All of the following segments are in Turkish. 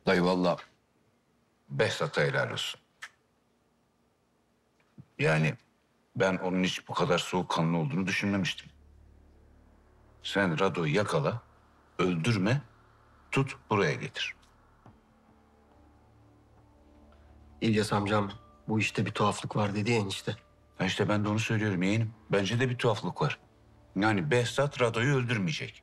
Dayı vallahi Behzat'a helal olsun. Yani ben onun hiç bu kadar soğukkanlı olduğunu düşünmemiştim. Sen Rado'yu yakala, öldürme, tut buraya getir. İlyas amcam bu işte bir tuhaflık var dedi ya enişte. Ha işte ben de onu söylüyorum yeğenim. Bence de bir tuhaflık var. Yani Behzat Rado'yu öldürmeyecek.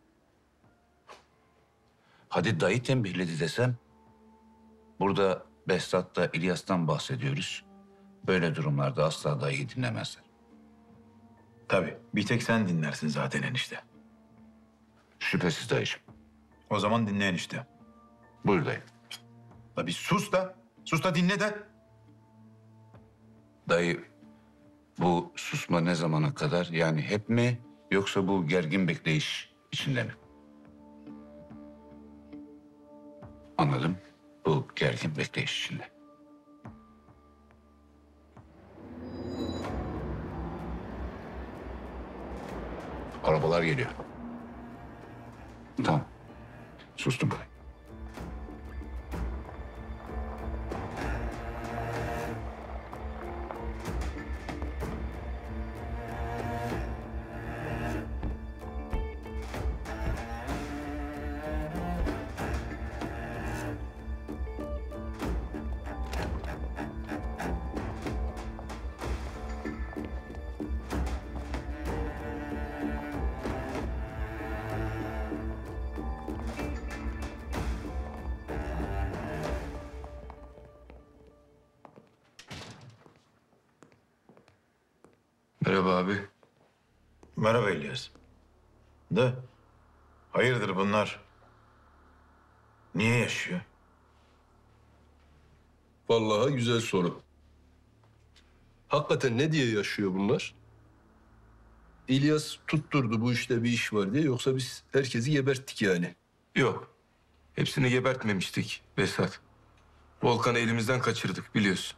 Hadi dayı tembihledi desem, burada Behzat'la İlyas'tan bahsediyoruz. Böyle durumlarda asla dayıyı dinlemezler. Tabii bir tek sen dinlersin zaten enişte. Şüphesiz dayıcığım. O zaman dinle enişte. Buyur dayı. La bir sus da. Sus da dinle de. Dayı, bu susma ne zamana kadar? Yani hep mi yoksa bu gergin bekleyiş içinde mi? Anladım. Bu gergin bekleyiş içinde. Arabalar geliyor. Tamam. Sustum. Merhaba abi. Merhaba İlyas. De. Hayırdır bunlar? Niye yaşıyor? Vallahi güzel soru. Hakikaten ne diye yaşıyor bunlar? İlyas tutturdu bu işte bir iş var diye, yoksa biz herkesi geberttik yani. Yok. Hepsini gebertmemiştik Behzat. Volkan'ı elimizden kaçırdık biliyorsun.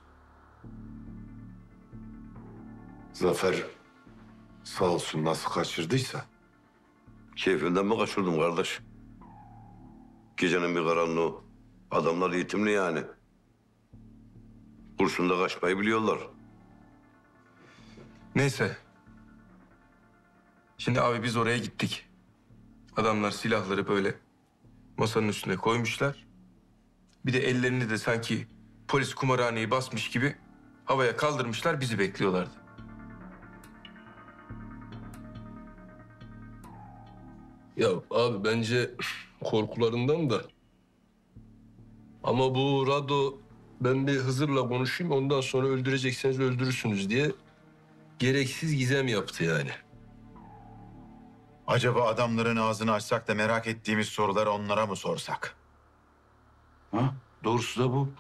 Zafer sağ olsun nasıl kaçırdıysa. Keyfimden mi kaçırdım kardeş? Gecenin bir karanlığı. Adamlar eğitimli yani. Kurşunda kaçmayı biliyorlar. Neyse. Şimdi abi biz oraya gittik. Adamlar silahları böyle masanın üstüne koymuşlar. Bir de ellerini de sanki polis kumarhaneyi basmış gibi havaya kaldırmışlar, bizi bekliyorlardı. Ya abi bence korkularından da. Ama bu Rado, ben bir Hızır'la konuşayım, ondan sonra öldürecekseniz öldürürsünüz diye gereksiz gizem yaptı yani. Acaba adamların ağzını açsak da merak ettiğimiz soruları onlara mı sorsak? Ha? Doğrusu da bu.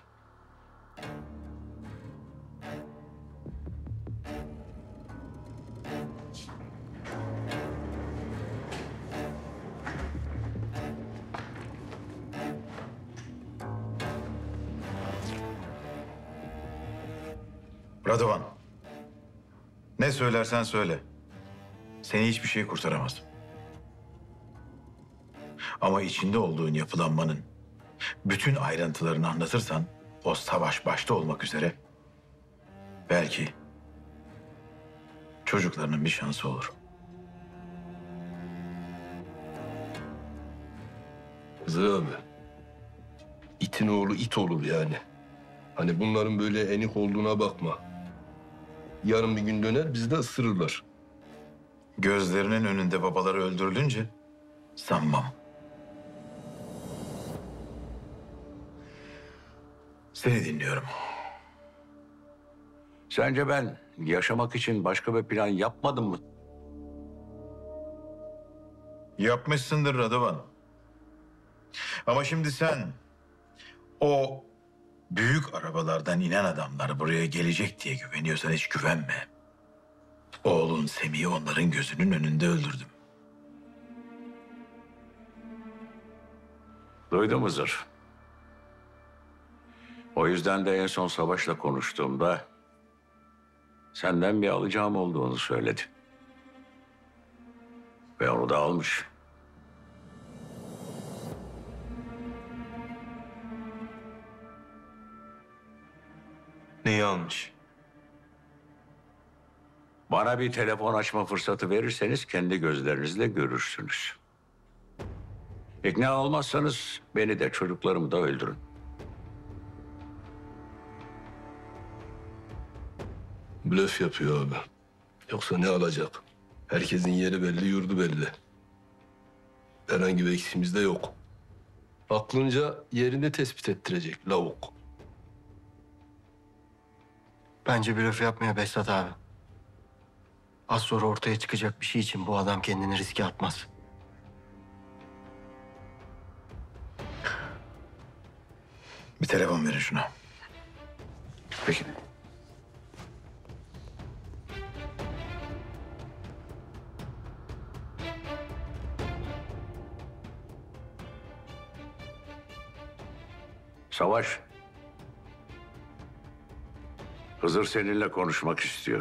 Radovan. Ne söylersen söyle. Seni hiçbir şey kurtaramaz. Ama içinde olduğun yapılanmanın bütün ayrıntılarını anlatırsan o savaş başta olmak üzere belki çocuklarının bir şansı olur. Hızır abi, itin oğlu it olur yani. Hani bunların böyle enik olduğuna bakma. Yarın bir gün döner bizi de ısırırlar. Gözlerinin önünde babaları öldürülünce sanmam. Seni dinliyorum. Sence ben yaşamak için başka bir plan yapmadım mı? Yapmışsındır Radovan. Ama şimdi sen o büyük arabalardan inen adamlar buraya gelecek diye güveniyorsan hiç güvenme. Oğlun Semih'i onların gözünün önünde öldürdüm. Duydum Hızır. O yüzden de en son Savaş'la konuştuğumda senden bir alacağım olduğunu söyledi. Ve onu da almış. Neyi almış? Bana bir telefon açma fırsatı verirseniz kendi gözlerinizle görürsünüz. İkna olmazsanız beni de çocuklarımı da öldürün. Blöf yapıyor abi. Yoksa ne alacak? Herkesin yeri belli, yurdu belli. Herhangi bir eksiğimiz de yok. Aklınca yerini tespit ettirecek lavuk. Bence blöf yapmaya Behzat abi. Az sonra ortaya çıkacak bir şey için bu adam kendini riske atmaz. Bir telefon verin şuna. Peki. Savaş. Hızır seninle konuşmak istiyor.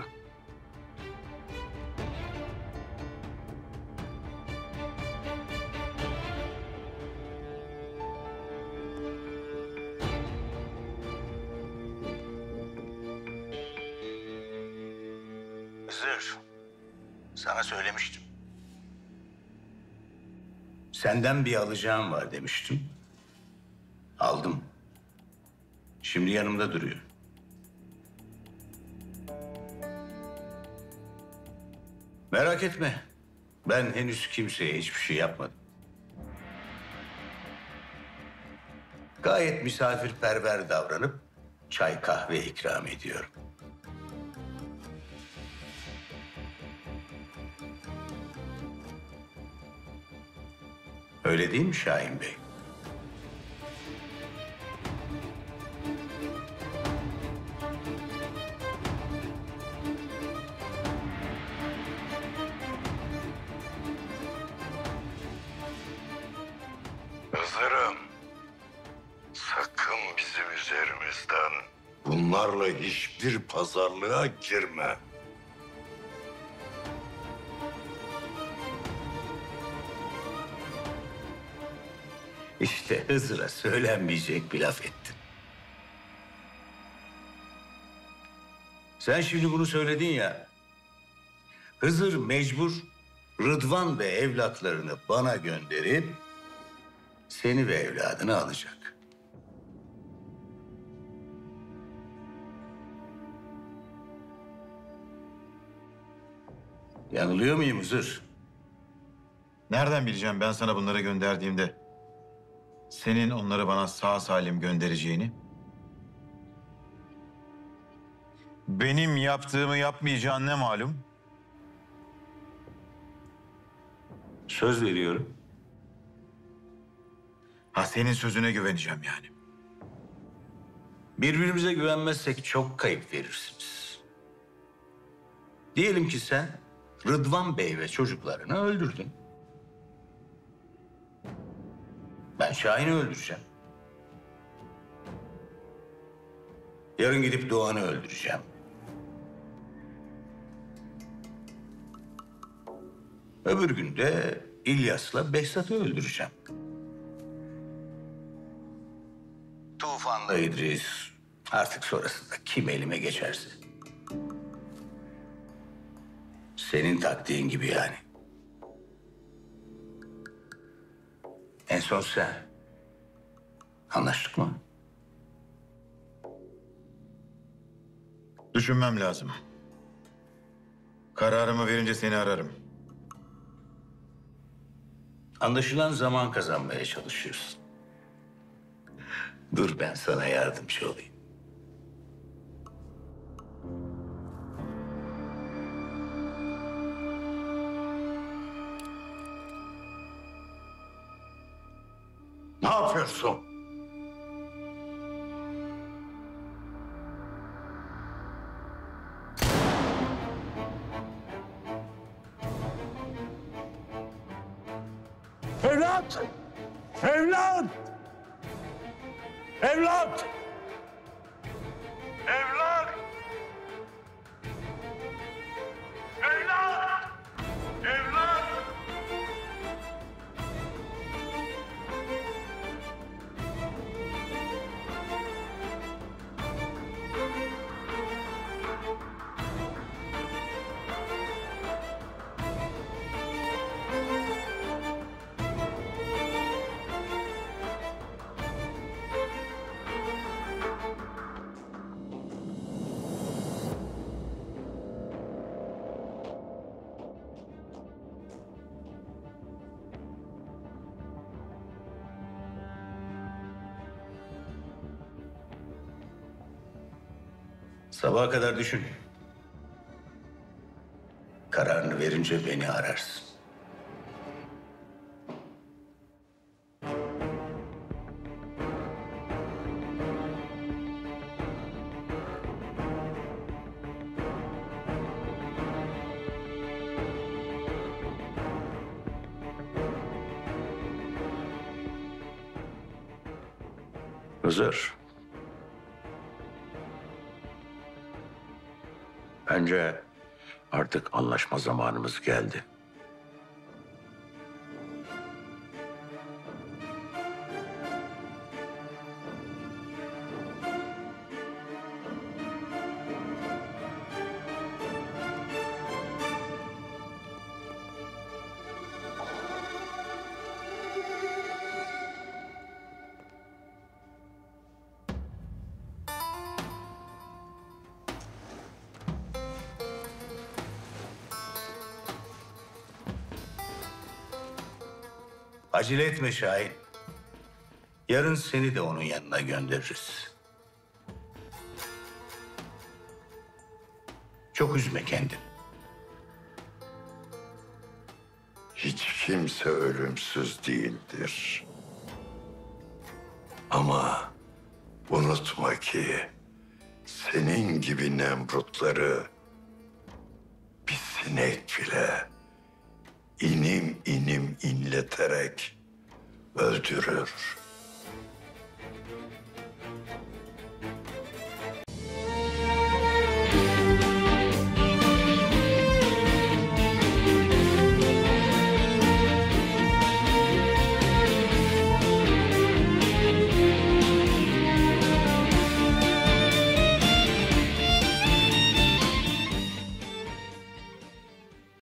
Hızır, sana söylemiştim. Senden bir alacağım var demiştim. Aldım. Şimdi yanımda duruyor. Merak etme. Ben henüz kimseye hiçbir şey yapmadım. Gayet misafirperver davranıp çay kahve ikram ediyorum. Öyle değil mi Şahin Bey? Hızır'ım, sakın bizim üzerimizden bunlarla hiçbir pazarlığa girme. İşte Hızır'a söylenmeyecek bir laf ettin. Sen şimdi bunu söyledin ya. Hızır mecbur Rıdvan ve evlatlarını bana gönderip seni ve evladını alacak. Yanılıyor muyum Hızır? Nereden bileceğim ben sana bunları gönderdiğimde senin onları bana sağ salim göndereceğini? Benim yaptığımı yapmayacağın ne malum? Söz veriyorum. Ha, senin sözüne güveneceğim yani. Birbirimize güvenmezsek çok kayıp verirsiniz. Diyelim ki sen Rıdvan Bey ve çocuklarını öldürdün. Ben Şahin'i öldüreceğim. Yarın gidip Doğan'ı öldüreceğim. Öbür gün de İlyas'la Behzat'ı öldüreceğim. Tufan'la İdris, artık sonrasında kim elime geçerse. Senin taktiğin gibi yani. En son sen. Anlaştık mı? Düşünmem lazım. Kararımı verince seni ararım. Anlaşılan zaman kazanmaya çalışıyorsun. Dur ben sana yardımcı olayım. Ne yapıyorsun? Evlat! Evlat! Evlat! Evlat! Evlat! Evlat! Sabaha kadar düşün. Kararını verince beni ararsın. Hızır. Bence artık anlaşma zamanımız geldi. Acele etme Şahin. Yarın seni de onun yanına göndeririz. Çok üzme kendini. Hiç kimse ölümsüz değildir. Ama unutma ki senin gibi Nemrutları bir sinek bile inim inim inleterek öldürür.